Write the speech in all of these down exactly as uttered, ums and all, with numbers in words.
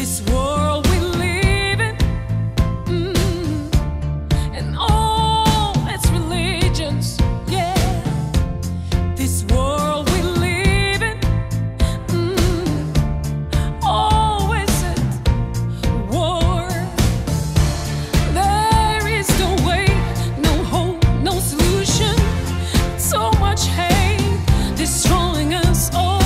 This world we live in, mm, and all its religions, yeah. This world we live in, mm, always at war. There is no way, no hope, no solution. So much hate destroying us all.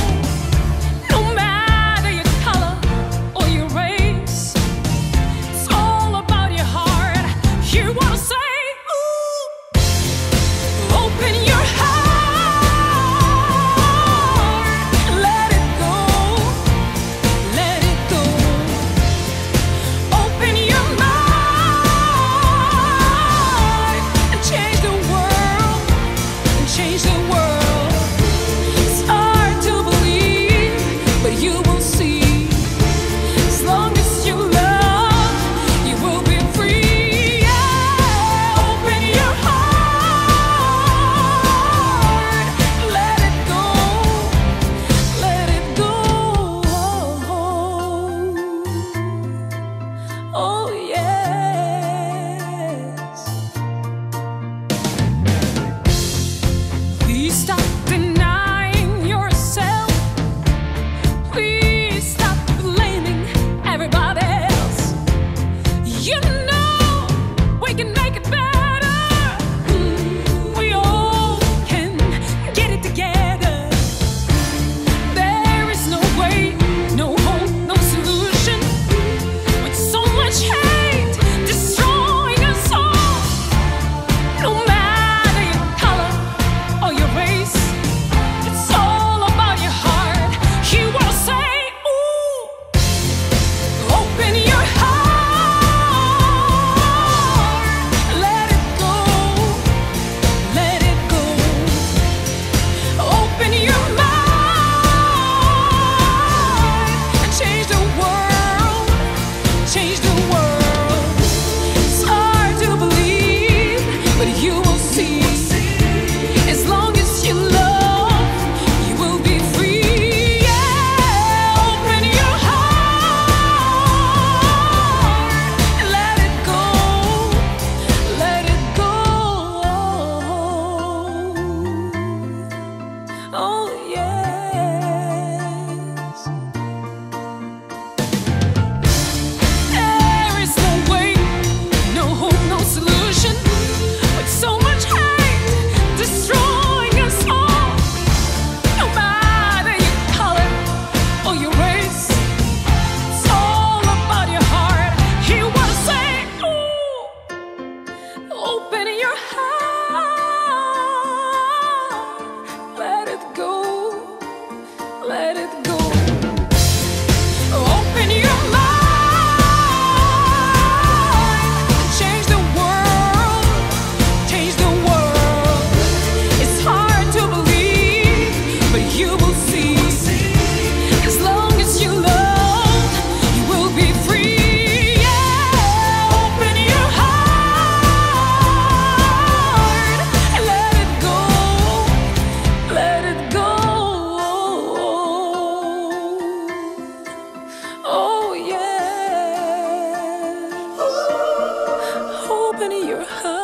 Stop denying yourself. Please stop blaming everybody else. You know we can make it better. We all can get it together. There is no way, no hope, no solution. With so much hate destroying us all. No matter your color or your race, it's all about your heart. You wanna say, ooh, open your heart, let it go, let it go. Open your mind and change the world, change the world. It's hard to believe, but you will see. As long as you love, you will be free. Yeah, open your heart and let it go, let it go. Oh yes. There is no way, no hope, no solution. With so much hate destroying us all. No matter your color or your race, it's all about your heart. You wanna say, ooh, open your heart, let it go, let it go. Open your mind, change the world, change the world. It's hard to believe, but you will see. As long as you love, you will be free. Yeah, open your heart and let it go, let it go. Oh yeah, open your heart.